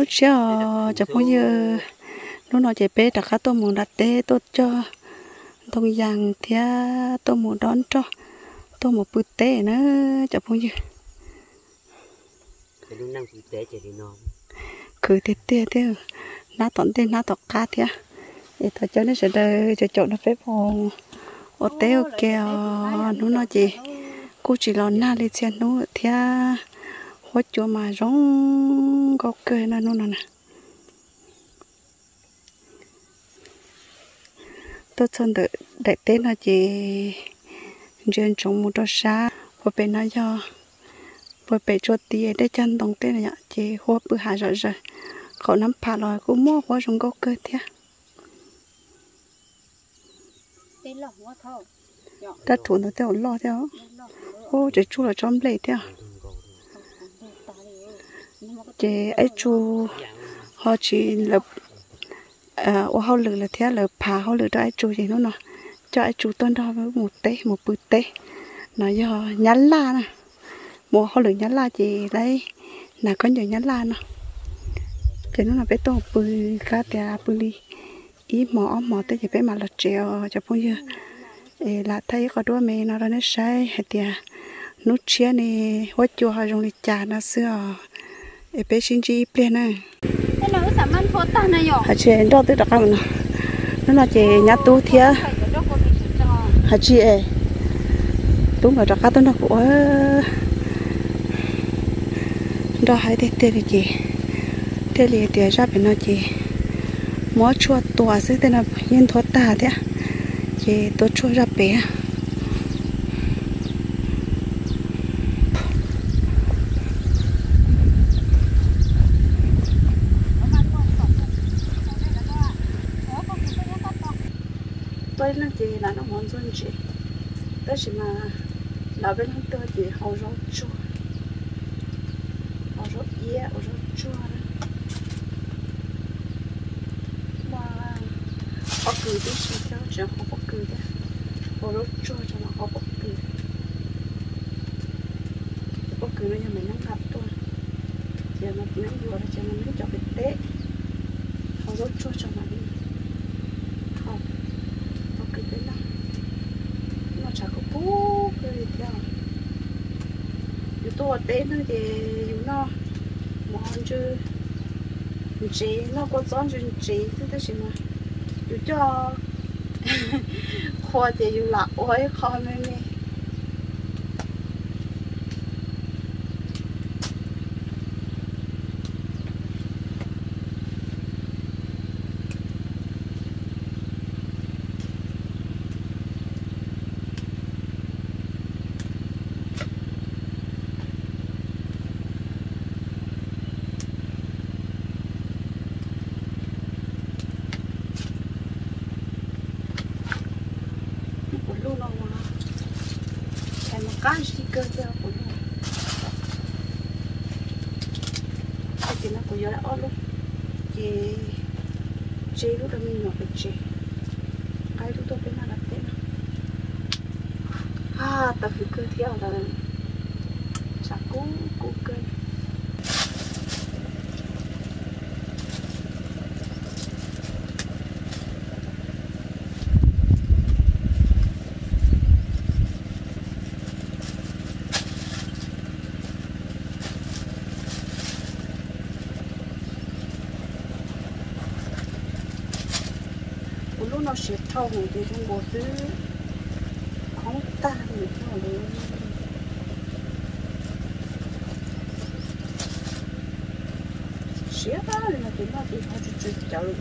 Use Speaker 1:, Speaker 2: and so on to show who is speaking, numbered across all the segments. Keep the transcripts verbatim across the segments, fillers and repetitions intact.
Speaker 1: chia cho bao nhiêu nó nói chỉ bé đặt cá tôi muốn đặt té tôi cho thông giang thì tôi muốn đón cho tôi một bữa té nữa cho bao nhiêu cứ thế thế thế nó tận thế nó tọt cá thế để thôi cho nó sẽ đợi cho chỗ nó phép hồ ở té ok nó nói gì cô chỉ lo na lên xe nó thế hốt chỗ mà giống có cười nó nó nè tôi chọn được đại tế là chỉ riêng trong một đôi xa và bên nó do và bên cho tiền để chân đồng tế này chỉ hốt bữa hạ rồi rồi họ nắm phá rồi cũng mua quá trong có cơ thế ta thủ nó theo lo theo ô chỉ chú là trong lệ theo chỉ ấy chú họ chỉ là à ô họ lừa là thế là phá họ lừa đó ấy chú gì nó nè cho ấy chú tên đó với một té một bự té nó do nhắn la nè một họ lừa nhắn la chỉ đấy là có nhiều nhắn la nè chỉ nó là bé to bự cá tè bự đi ý mỏ mỏ tới chỉ bé mà là treo cho bao nhiêu là thấy có đôi mẹ nó nó sai hay tè nút chia này hốt chua họ dùng để trà nó xưa bé xin chi plea này hả chị đó tôi đặt cái nào nó là chị nhát tú thia hả chị ấy tú mà đặt cái tôi nó của đó hay thế thế chị thế thì thì ra bên nó chị mỗi chua tua sẽ thế nào yên thoát ta thế chị tôi chua ra bé tôi là chị là nó muốn dùng chị đó chỉ mà là bên nó tôi chị hậu rau chua hậu rau ia hậu rau chua mà họ cười đi xin cho chứ họ có cười đó hậu rau chua cho nó họ có cười có cười nó cho mình nó ngập tôi giờ nó nó vừa là cho nó nó cho cái té hậu rau chua cho mình không bố cái gì theo tôi đến nó thì nó mòn chứ chế nó có gió chứ chế thế đó chứ mà dù cho khoa thì dù là ôi khó mấy mấy cái gì cơ theo của nó cái gì nó cũng giờ đã ớt luôn chị chị lúc đó mình nhỏ cái chị cái lúc tôi bên nào đặt tên à tập cái cơ theo là chắc cũng cũng cơ nó sẽ trâu thì trong bộ thứ không ta được nó luôn xía đó là tụi nó thì họ chỉ chịu luôn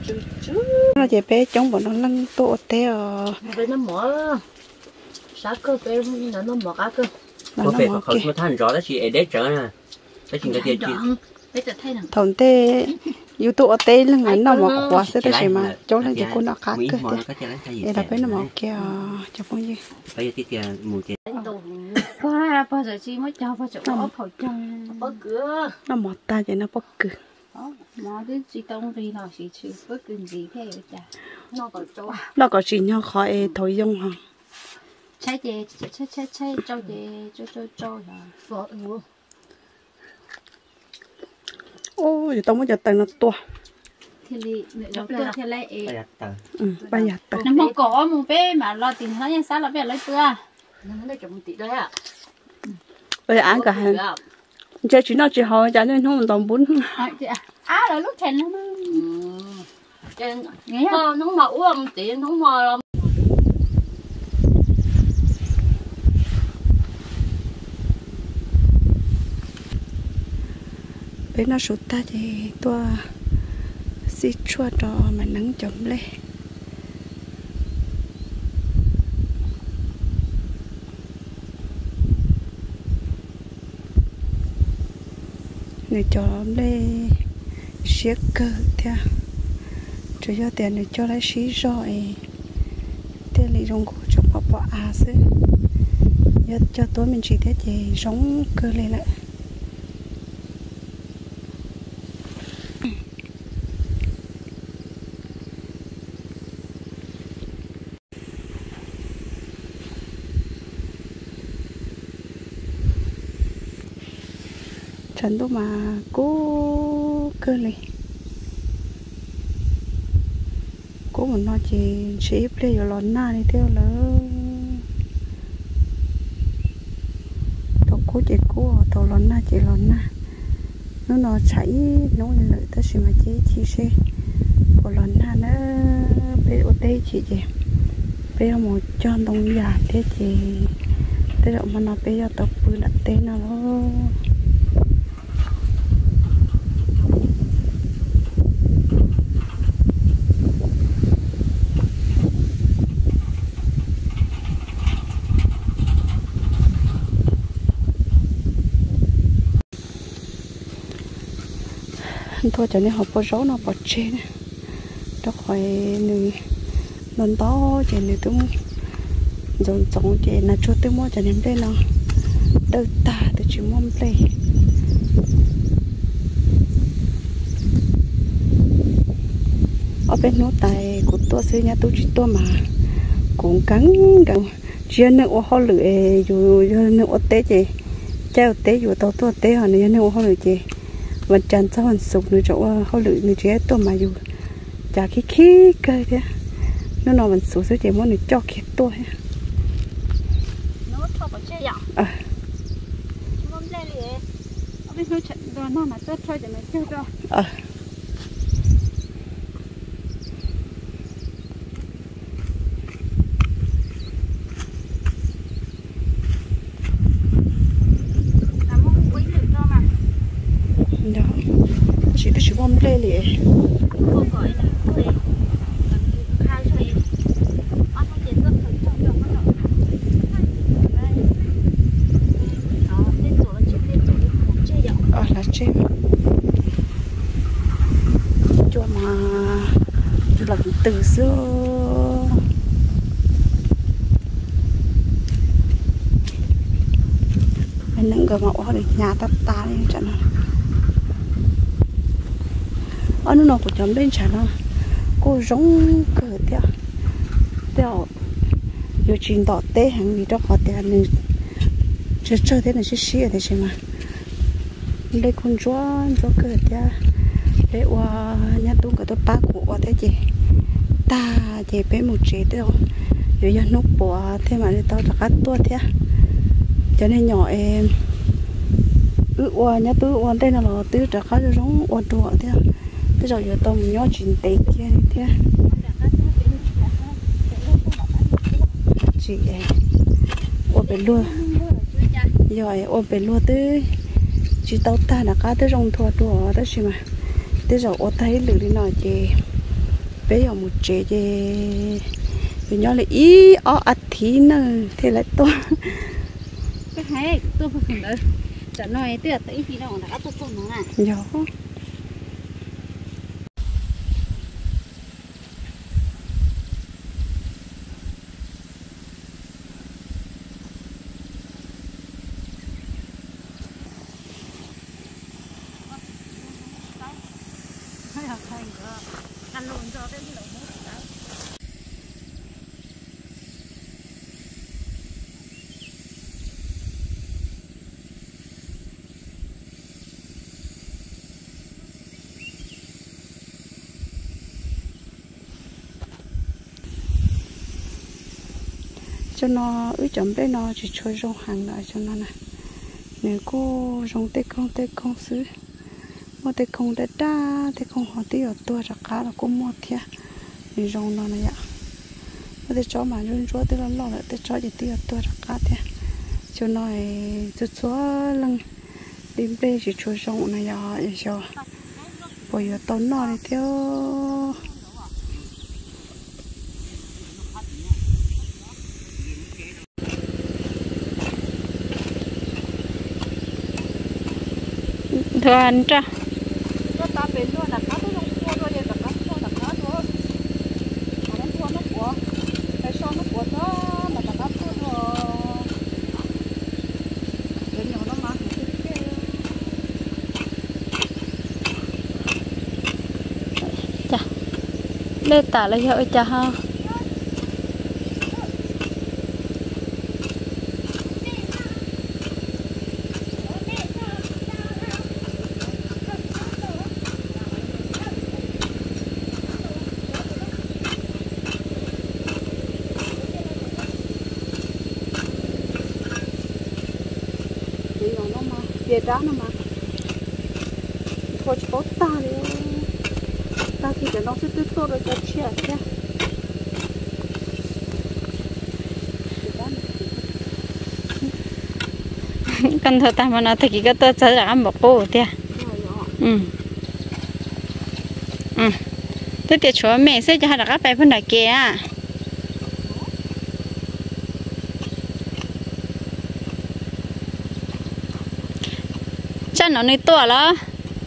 Speaker 1: nó chỉ bé chống bọn nó lăn tổ té ở
Speaker 2: bên nó mở sát cơ bên nó nó mở cá cơ
Speaker 3: có phải không có than rõ đó chị ấy đấy trở nè cái chuyện cái chuyện
Speaker 1: thằng té yêu tổ té là ngắn nó mà quá sẽ tới mà chỗ này chỉ con nó khác cơ thế là bé nó mở kia cho phong gì
Speaker 3: bây giờ thì tiền mù tiền
Speaker 2: qua bao giờ chi mới cho bao giờ có phổi trong bất cứ
Speaker 1: nó mọt ta vậy nó bất cứ
Speaker 2: mà cái gì tông gì nào chỉ chịu bất cứ gì thế chả nó còn cho
Speaker 1: nó có gì nhau khỏi thổi dung hả
Speaker 2: trái chè trái trái trái cho chè cho cho cho hả vợ luôn
Speaker 1: ôi tao mới cho tay nó to
Speaker 2: thì li nó to thì lại
Speaker 1: ừ bây giờ tay
Speaker 2: nó một cỏ một bé mà lo tiền nó như sao là bé lấy tua nó lấy chồng tỷ đấy à
Speaker 1: bây giờ ăn cả hàng chơi chuyện nó chỉ hỏi trả nên không đồng bốn
Speaker 2: à là lúc thèn nó nghe không nó mà uống tiền nó mà
Speaker 1: bên nó sụt ta thì tôi xí chua cho mà nắng chấm lên người cho lên siết cơ theo cho cho tiền người cho lấy xí rồi tiền lấy rong cổ cho bỏ bỏ à xứ giờ cho tối mình chỉ thế thì giống cơ lên lại chân đâu mà cố cơ này cố một nó chỉ chỉ play ở lon na đi theo là tao cố chỉ cố tao lon na chỉ lon na nó nó chảy nó lợi ta chỉ mà chỉ chỉ xe của lon na nó bây ở đây chỉ gì bây giờ một cho đông già thế thì thế rồi mà nó bây giờ tao bự đặt tên nó thôi cho nên học bao rau nó bỏ trên đó khỏi người lần đó chỉ người tôi dùng giống chỉ là cho tôi mua cho nên đây nó đỡ tả từ chỉ mong đây ở bên nốt tài của tôi xưa nhà tôi chỉ tôi mà cũng cắn cắn chưa nên ô họ lưỡi dù cho nên ô té chị treo té dù tao tôi té họ nên ô họ lưỡi chịวันจันทร์เช้าวันศุกร์หนูจะว่าเขาหรือหนูจะตัวมาอยู่จากขี้ขี้เกยเนี่ยนั่นนอนวันศุกร์ซื้อเจมันหนูจอกเข็ดตัวฮะน้องชอบเชี่ยอย่างเออมันเล่นเลยเอาไปซื้อฉันโดนน้ามาเจ้าช่วยจะไม่เชื่อจ้ะเออchỉ biết chỉ bom lên liền. Không gọi là thôi, khai thôi. Anh không tiền rất thật trong trong nó. Đó, lên chỗ chỉ lên chỗ một chơi dạo. Ờ là chơi. Cho mà lần từ xưa. Anh nâng gờ mạo đi nhà tắt ta đi chẳng nào. Ở nó cũng chấm lên chả nó cô giống cờ theo theo giờ chuyện đỏ té hàng gì đó họ té nên chơi chơi thế này chơi xí ở đây xem mà lấy con chó chó cờ theo để qua nhà tôi cái tôi ba của thế chị ta chị bé một chị theo giờ giờ nút bỏ thế mà tao đã cắt tua thế cho nên nhỏ em ư qua nhà tôi qua đây là tôi đã cắt giống qua tua thế bây giờ giờ tôi nhớ chuyện tệ kia đi thế chị ô bể luôn rồi ô bể luôn tới chị tao ta là cá tới rong thua đùa đó chị mà tới giờ ô thấy lử đi nói chị bé ở một chế thì vì nhau là ý ở ắt thí nữa thì lại to
Speaker 2: cái hay tôi không được chả nói tôi tới khi nào đã tôi xong nó à
Speaker 1: nhỏ cho nó ứ chấm bé nó chỉ chơi rong hàng lại cho nó này nếu cô rong tê không tê không xứ mua tê không đã đa tê không họ tí ở tua ra cá là cô mua thiệt thì rong nó này ạ mua tê chó mà run rúa tê lo lo lại tê chó chỉ tí ở tua ra cá thiệt cho nó chút số lần đi bé chỉ chơi rong này ạ vậy cho bây giờ tao nó đi theo
Speaker 2: thưa anh cha
Speaker 1: nó ta bên đó là cá tôi không mua thôi là cá thôi là cá thôi mà nó mua nó của cái sau nó của nó mà là cá thôi rồi đến nhỏ nó mà
Speaker 2: cha đây tả là hiệu cha ha
Speaker 1: về đó nó mà thôi chỉ có ta đi ta thì để nó sẽ tiếp tục rồi cho chia nhé
Speaker 2: con thợ ta mà nó thì cái tôi sẽ làm một bộ thế ừ ừ tôi tiệt chúa mẹ sẽ cho hai đặc bài phân đại kia chắc nó nơi to đó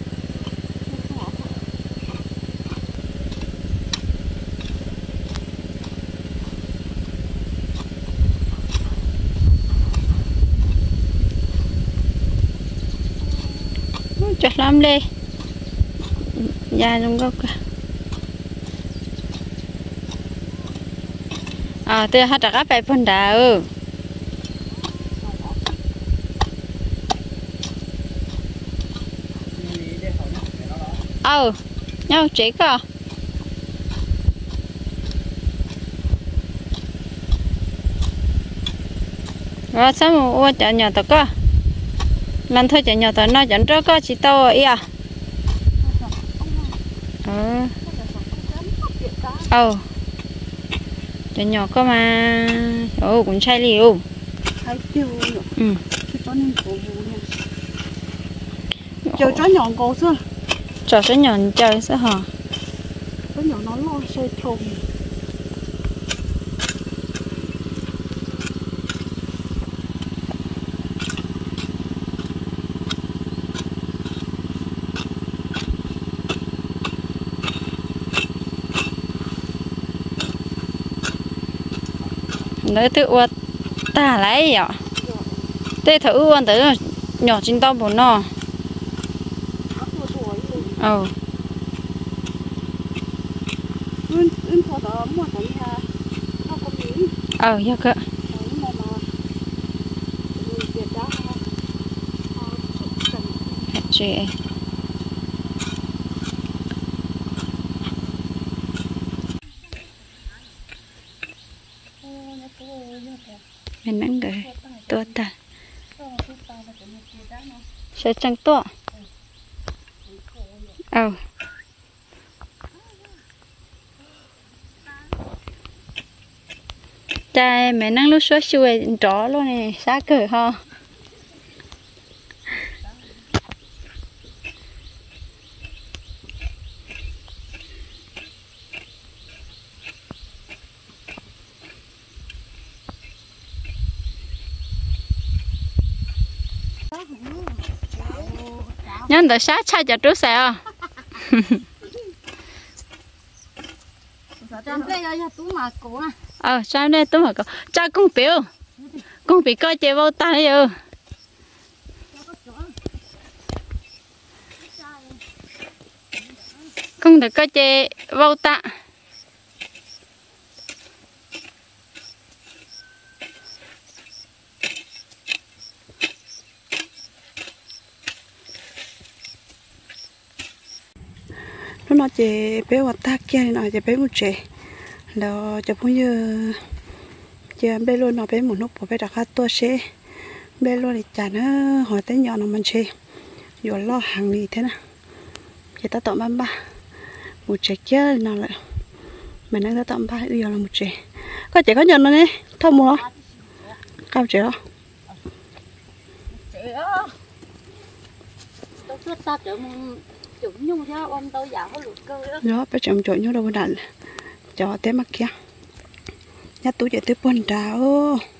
Speaker 2: chặt lắm đi da trong gốc cả à tôi hát đặc bài phân đá ừ ờ nhau chế cơ rồi sao mà ô chả nhỏ tao cơ lần thôi chả nhỏ tao nó chẳng rất có chỉ tao ấy à ờ ờ chả nhỏ cơ mà ồ cũng chai liu ừ
Speaker 1: chờ chó nhỏ cổ xưa
Speaker 2: chó sẽ nhỏ chơi sẽ hả
Speaker 1: có nhỏ nó lo chơi thùng
Speaker 2: nói tự uất ta lấy vậy tê thử uất tới nhỏ chín tao bốn nọ ờ ờ dạ cơ chị mình nắng gửi tua ta sẽ trăng tua ờ cha mẹ năng lúc suốt xuôi chó luôn này xa cờ ho nhân từ sát chạy cho trước xe ờ sao đây tôi mà có cha cũng biểu cũng bị coi chơi vô tay rồi không được coi chơi vô tạ
Speaker 1: nó nói chị bé hoạt ta kia nói chị bé một trẻ đó cho cũng như chị bé luôn nó bé một nút của bé đặc hát tua xe bé luôn thì chả nó hỏi tới nhỏ nó mình chơi rồi lo hàng gì thế nào chị ta tọm ba ba một trẻ kia nào lại mình đang ta tọm ba giờ là một trẻ có trẻ có nhận nó nè thông mua cao trẻ đó đó bé chồng chọn nhau đâu đàn cho té mặt kia nhát túi chạy tới buồn đào